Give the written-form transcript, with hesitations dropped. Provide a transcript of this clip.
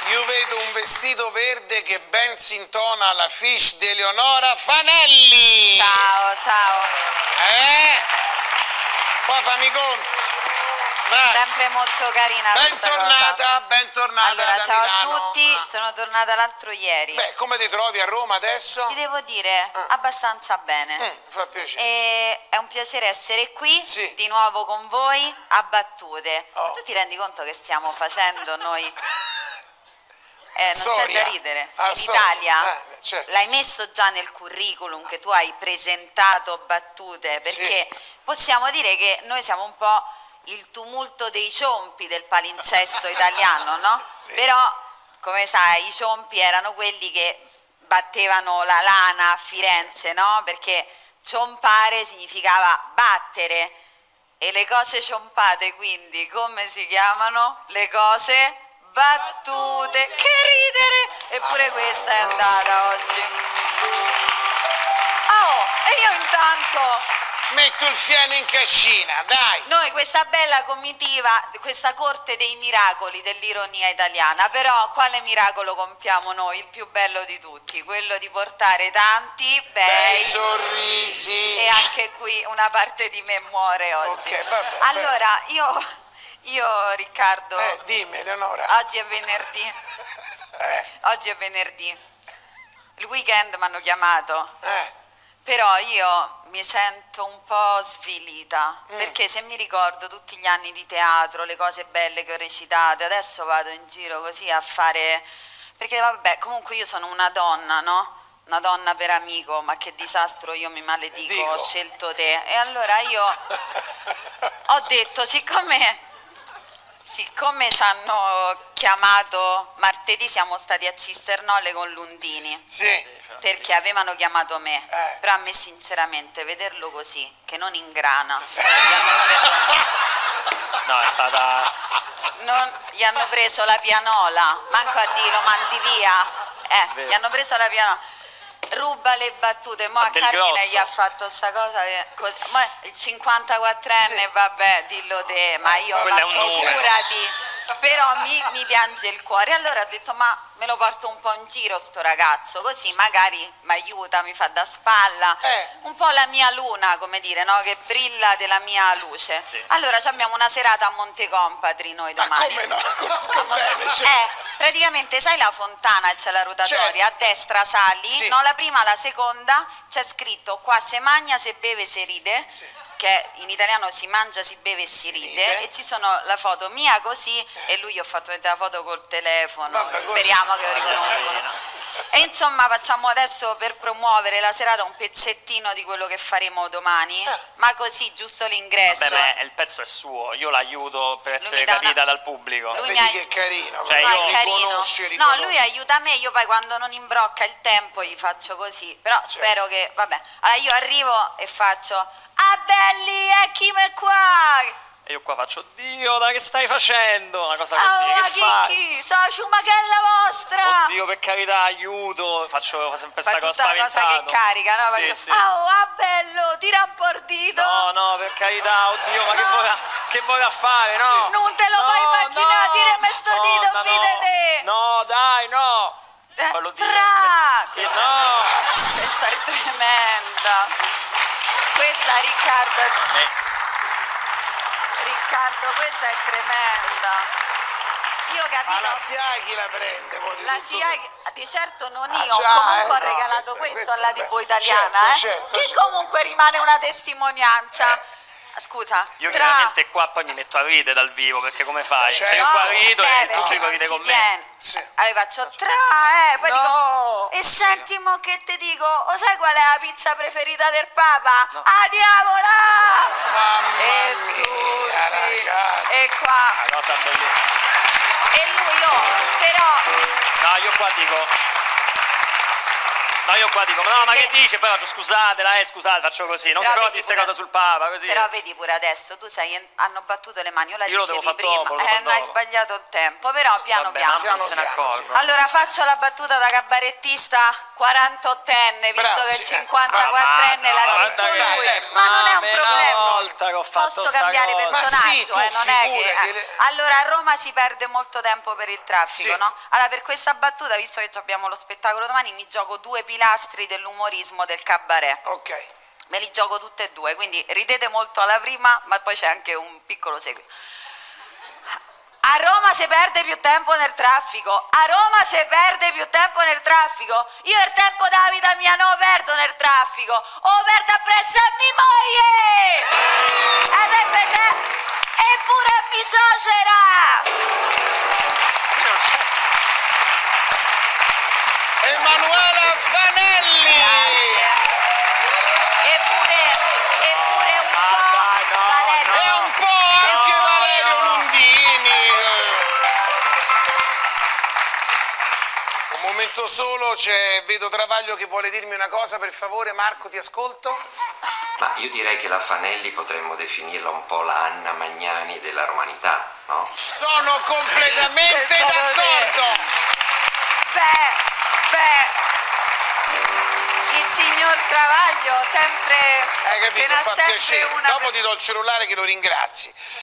Io vedo un vestito verde che ben si intona alla fiche di Eleonora Fanelli. Ciao, ciao. Poi fammi conto. Sempre molto carina questa cosa. Bentornata. Allora, ciao a Milano. tutti, sono tornata l'altro ieri. Beh, come ti trovi a Roma adesso? Ti devo dire, abbastanza bene. Mi fa piacere. E è un piacere essere qui, Sì. di nuovo con voi, a battute. Oh. Tu ti rendi conto che stiamo facendo noi? Non Storia. c'è da ridere. In Storia. Italia Certo. l'hai messo già nel curriculum che tu hai presentato battute, perché possiamo dire che noi siamo un po' il tumulto dei ciompi del palinsesto italiano, no? Sì. Però, come sai, i ciompi erano quelli che battevano la lana a Firenze, no? Perché ciompare significava battere, e le cose ciompate quindi come si chiamano? Le cose battute. Che ridere! Eppure questa è andata oggi. Oh, e io intanto... Metto il fieno in cascina, dai. Noi questa bella comitiva, questa corte dei miracoli dell'ironia italiana, però quale miracolo compiamo noi? Il più bello di tutti, quello di portare tanti bei sorrisi. E anche qui una parte di me muore oggi. Ok, vabbè, allora, io Riccardo, dimmi Eleonora. oggi è venerdì. Oggi è venerdì. Il weekend mi hanno chiamato. Però io mi sento un po' svilita, perché se mi ricordo tutti gli anni di teatro, le cose belle che ho recitato, adesso vado in giro così a fare... Perché vabbè, comunque io sono una donna, no? Una donna per amico, ma che disastro, io mi maledico, ho scelto te. E allora io ho detto, siccome ci hanno chiamato martedì, siamo stati a Cisternolle con Lundini. Sì. Perché avevano chiamato me, però a me sinceramente vederlo così, che non ingrana, no, è stata... gli hanno preso la pianola, manco a dire lo mandi via, gli hanno preso la pianola, ruba le battute, mo a Carmine gli ha fatto sta cosa, ma il 54enne, vabbè, dillo te, ma io figurati. Però mi piange il cuore, allora ho detto ma me lo porto un po' in giro sto ragazzo, così magari mi aiuta, mi fa da spalla, un po' la mia luna, come dire, no? Che brilla della mia luce. Allora abbiamo una serata a Montecompatri noi domani. Ma come no? Conosco bene. Praticamente sai la fontana e c'è la rotatoria, a destra sali, no, la prima, la seconda, c'è scritto qua se magna, se beve, se ride. Che in italiano si mangia, si beve e si ride, e ci sono la foto mia così e lui, ho fatto vedere la foto col telefono. Vabbè, speriamo che lo riconoscono. E insomma facciamo adesso, per promuovere la serata, un pezzettino di quello che faremo domani, ma così, giusto l'ingresso. Beh, il pezzo è suo, io l'aiuto per essere capita dal pubblico. Vedi che carino, cioè, è carino. Riconosce. No, lui aiuta me, io poi quando non imbrocca il tempo gli faccio così, però spero che, vabbè. Allora io arrivo e faccio: ah belli, eccomi qua! E io qua faccio: Dio, da che stai facendo? Una cosa così, che fai? Sono ciumachella vostra! Oddio, per carità, aiuto! Faccio sempre questa cosa spaventata. Fa tutta la cosa che carica, no? Sì, Faccio, ah bello, tira un po' il dito! No, per carità, oddio, ma che vorrà fare, no? Non te lo puoi immaginare, tirami sto dito, fidate! No, dai, no! No! No! Questa è tremenda! Questa, Riccardo, questa è tremenda. Io capito. Ma la SIAE chi la prende? La SIAE di certo non io, comunque ho regalato questo alla TV italiana, che comunque rimane una testimonianza. Scusa, io chiaramente qua poi mi metto a ridere dal vivo, perché come fai? Cioè io qua rido e tu ci ride con me. Allora faccio poi dico, e senti mo che te dico, o sai qual è la pizza preferita del Papa? A diavola! Mamma mia, ragazzi. E qua. La cosa bellissima. E lui però. No, io qua dico. No, io qua dico, no, ma che dice? Poi faccio scusate, faccio così, non però di queste cose sul Papa, così. Però vedi pure adesso, tu hanno battuto le mani, io la dicevi prima, non hai sbagliato il tempo, però piano piano. Non se ne accorgo. Allora faccio la battuta da cabarettista 48enne, visto che 54enne l'ha detto lui, ma non è un problema, posso cambiare personaggio, non è che... Allora a Roma si perde molto tempo per il traffico, no? Allora per questa battuta, visto che abbiamo lo spettacolo domani, mi gioco 2 pilastri dell'umorismo del cabaret. Ok. Me li gioco tutte e 2, quindi ridete molto alla prima, ma poi c'è anche un piccolo seguito. A Roma si perde più tempo nel traffico, a Roma si perde più tempo nel traffico, io il tempo della vita mia non lo perdo nel traffico, o perdo appresso a mia moglie! Eppure mi suocera! Emanuela Fanelli! Grazie. Eppure un po' Valerio. E un po' anche Valerio Lundini. Un momento solo, vedo Travaglio che vuole dirmi una cosa, per favore. Marco, ti ascolto. Ma io direi che la Fanelli potremmo definirla un po' la Anna Magnani della romanità, no? Sono completamente d'accordo. Il signor Travaglio sempre Hai capito, ce n'ha fa sempre piacere. una. Dopo ti do il cellulare che lo ringrazi.